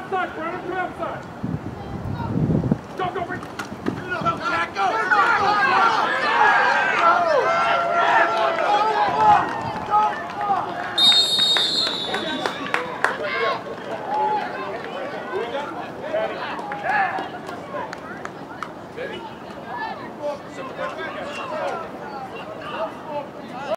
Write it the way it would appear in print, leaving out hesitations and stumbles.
outside, Brandon. Come outside. Go, go, Rick. Go, Jack, go. Ready?